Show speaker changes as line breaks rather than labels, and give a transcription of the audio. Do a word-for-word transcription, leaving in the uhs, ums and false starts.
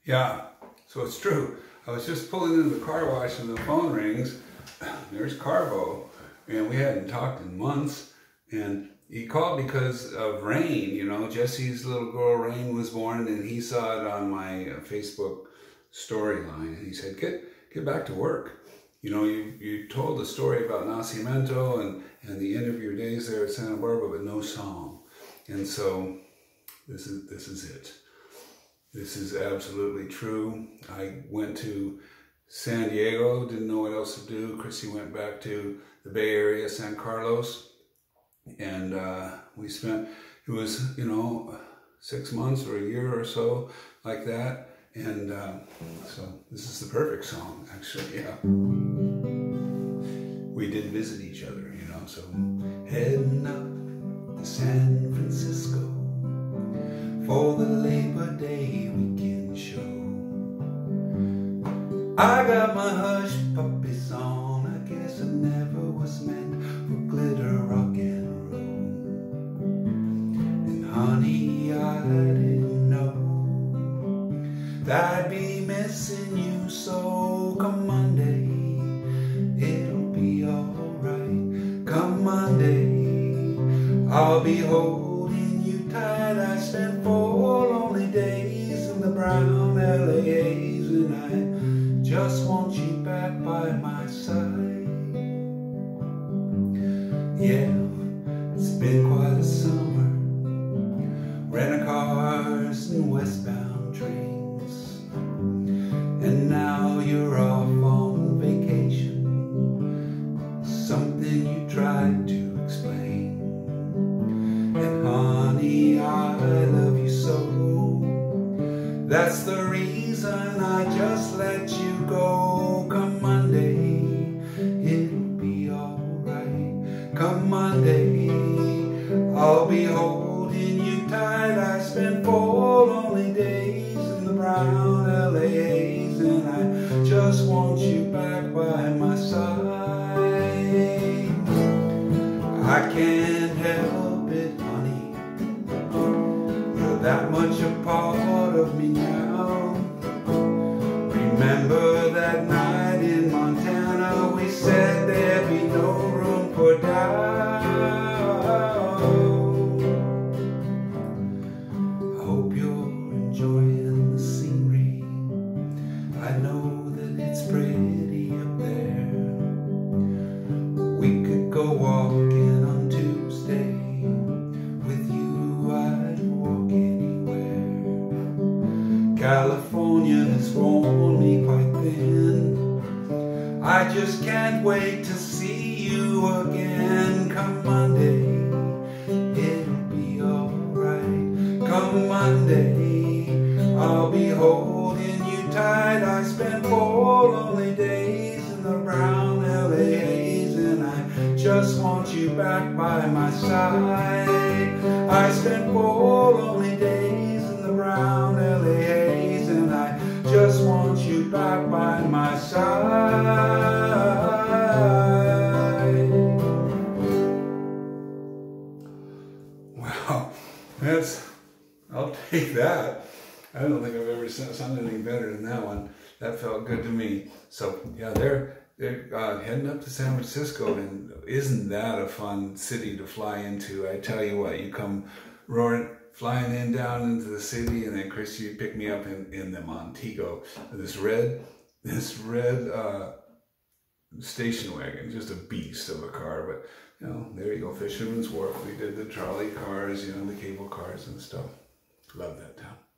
Yeah, so it's true. I was just pulling into the car wash and the phone rings. There's Carbo, and we hadn't talked in months. And he called because of Rain. You know, Jesse's little girl Rain was born, and he saw it on my Facebook storyline. And he said, "Get get back to work. You know, you you told the story about Nacimiento and and the end of your days there at Santa Barbara, but no song." And so this is this is it. This is absolutely true. I went to San Diego, didn't know what else to do. Chrissy went back to the Bay Area, San Carlos, and uh, we spent, it was, you know, six months or a year or so like that. And uh, so this is the perfect song, actually, yeah. We did visit each other, you know, so heading up to San Francisco for the Labor Day weekend show. I got my hush puppies on. I guess I never was meant for glitter, rock and roll. And honey, I didn't know that I'd be missing you. So come Monday, it'll be alright. Come Monday, I'll be holding you tight. I spent four lonely days in the brown L A As, and I just want you back by my side. Yeah, it's been quite a summer, rental cars and westbound trains, and now you're off on vacation, something you tried to explain. And honey, I love you so, that's the reason I just let you go. Come Monday, it'll be alright. Come Monday, I'll be holding you tight. I spent four lonely days in the brown L A As, and I just want you back by my side. I can't help it, honey, you're that much a part of me now. Remember that night in Montana, we said there'd be no room for doubt. I hope you're enjoying the scenery. I know that it's pretty up there. We could go walking on Tuesday. With you I'd walk anywhere. California has worn me quite thin. I just can't wait to see you again. Come Monday, it'll be alright. Come Monday, I'll be holding you tight. I spent four lonely days in the brown L A As, and I just want you back by my side. I spent four lonely days in the brown L A As, and I just want you back by my side. Wow, that's, I'll take that. I don't think I've ever sung anything better than that one. That felt good to me. So yeah, they're they're uh, heading up to San Francisco, and isn't that a fun city to fly into? I tell you what, you come roaring, flying in down into the city, and then Chris, you pick me up in, in the Montego, this red, this red uh, station wagon, just a beast of a car. But you know, there you go, Fisherman's Wharf. We did the trolley cars, you know, the cable cars and stuff. Love that town.